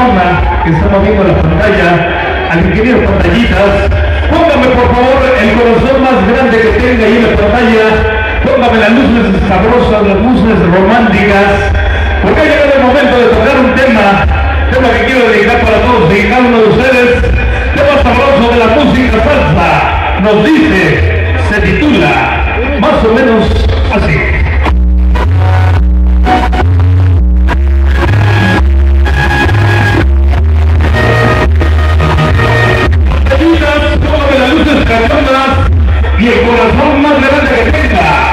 mamá que está moviendo la pantalla, al ingeniero Pantallitas. Póngame por favor el corazón más grande que tenga ahí en la pantalla. Póngame las luces sabrosas, las luces románticas, porque ha llegado el momento de tocar un tema que quiero dedicar para todos y cada uno de ustedes. Tema sabroso de la música salsa. Nos dice, se titula más o menos así. Póngame las luces cartonas y el corazón más grande que tenga.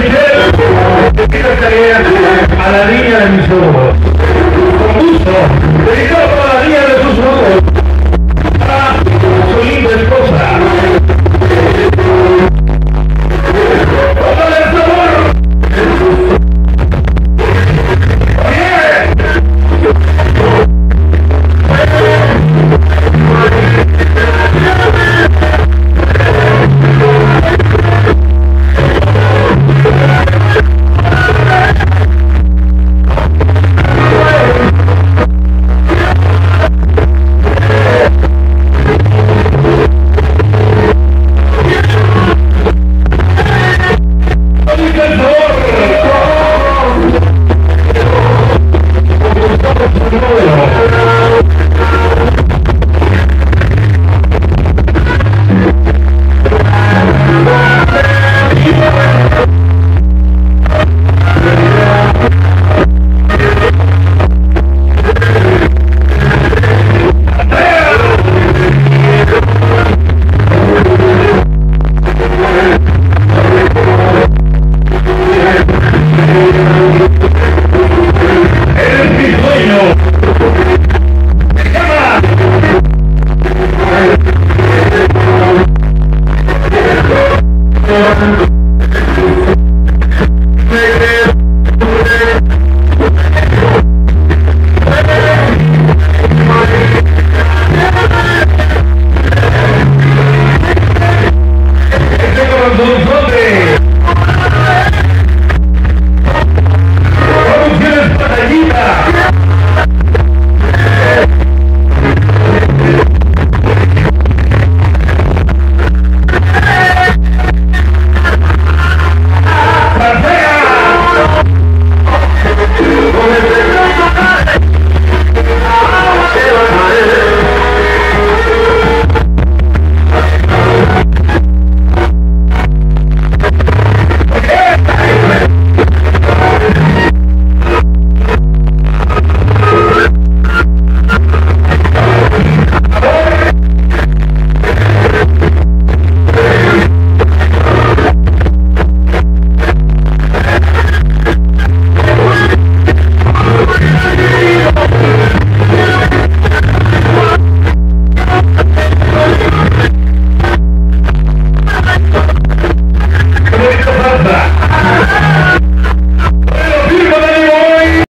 A la niña de mis ojos. Con gusto.